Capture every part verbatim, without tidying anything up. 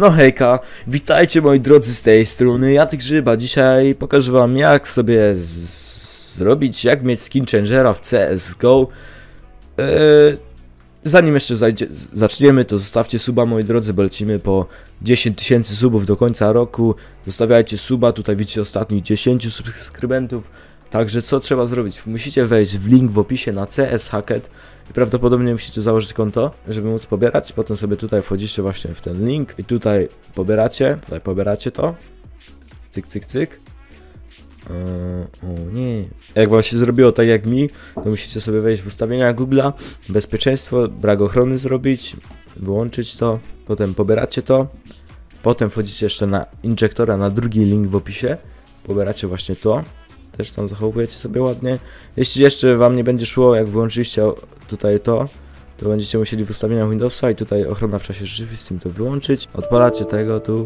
No hejka, witajcie moi drodzy z tej strony, ja Grzyba. Dzisiaj pokażę wam jak sobie zrobić, jak mieć skin changera w C S G O. Eee, zanim jeszcze zajdzie, zaczniemy, to zostawcie suba moi drodzy, bo lecimy po dziesięć tysięcy subów do końca roku. Zostawiajcie suba, tutaj widzicie ostatnich dziesięć subskrybentów. Także co trzeba zrobić? Musicie wejść w link w opisie na C S Hackett i prawdopodobnie musicie założyć konto, żeby móc pobierać. Potem sobie tutaj wchodzicie właśnie w ten link i tutaj pobieracie, tutaj pobieracie to. Cyk, cyk, cyk. Eee, o nie. Jak wam się zrobiło tak jak mi, to musicie sobie wejść w ustawienia Google'a, bezpieczeństwo, brak ochrony zrobić, wyłączyć to, potem pobieracie to. Potem wchodzicie jeszcze na injektora, na drugi link w opisie, pobieracie właśnie to. Też tam zachowujecie sobie ładnie. Jeśli jeszcze wam nie będzie szło, jak wyłączyliście tutaj to, to będziecie musieli w ustawieniach Windowsa i tutaj ochrona w czasie rzeczywistym to wyłączyć. Odpalacie tego tu.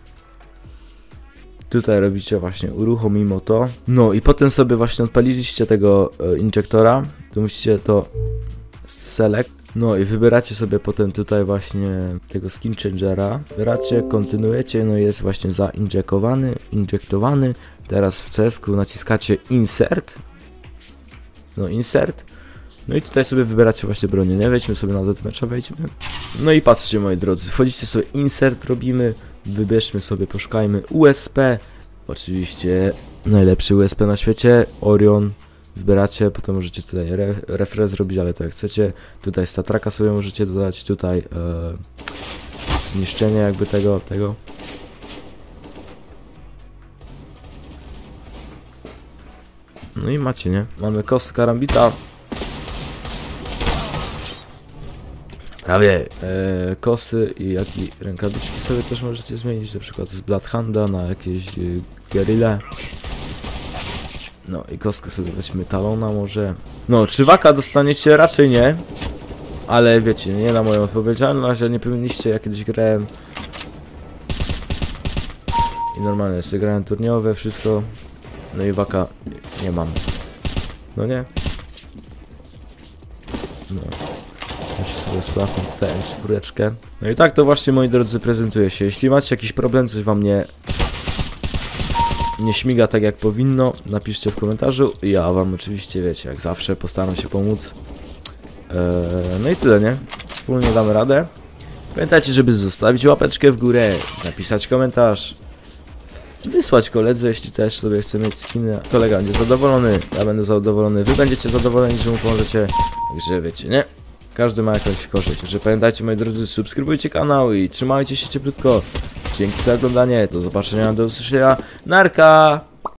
Tutaj robicie właśnie uruchomimo to. No i potem sobie właśnie odpaliliście tego e, injektora. To musicie to select. No i wybieracie sobie potem tutaj właśnie tego skin changera. Wybieracie, kontynuujecie, no i jest właśnie zainjekowany, injektowany. Teraz w C S ku naciskacie insert. No insert. No i tutaj sobie wybieracie właśnie bronię, nie? Wejdźmy sobie na deathmatcha, wejdźmy. No i patrzcie moi drodzy, wchodzicie sobie insert, robimy. Wybierzmy sobie, poszukajmy U S P. Oczywiście najlepszy U S P na świecie, Orion. Wybieracie, potem możecie tutaj re, refresh zrobić, ale to jak chcecie. Tutaj statraka sobie możecie dodać, tutaj e, zniszczenie jakby tego, tego. No i macie, nie? Mamy kos karambita. Prawie e, kosy i jak i rękawiczki sobie też możecie zmienić, na przykład z Bloodhounda na jakieś e, Guerrilla. No i kostkę sobie weźmy talona może. No, trzywaka dostaniecie raczej nie. Ale wiecie, nie na moją odpowiedzialność, a nie powinniście, ja kiedyś grałem. I normalnie sobie grałem turniejowe, wszystko. No i waka nie mam. No nie. No. Muszę sobie sprawdzić tutaj czwóreczkę. No i tak to właśnie moi drodzy prezentuje się. Jeśli macie jakiś problem, coś wam nie... nie śmiga tak jak powinno, napiszcie w komentarzu. Ja wam oczywiście, wiecie, jak zawsze postaram się pomóc. Eee, no i tyle, nie? Wspólnie damy radę. Pamiętajcie, żeby zostawić łapeczkę w górę, napisać komentarz, wysłać koledze, jeśli też sobie chce mieć skiny. Kolega będzie zadowolony, ja będę zadowolony, wy będziecie zadowoleni, że mu pomożecie. Także wiecie, nie? Każdy ma jakąś korzyść. Także pamiętajcie moi drodzy, subskrybujcie kanał i trzymajcie się cieplutko. Dzięki za oglądanie, do zobaczenia, do usłyszenia. Narka!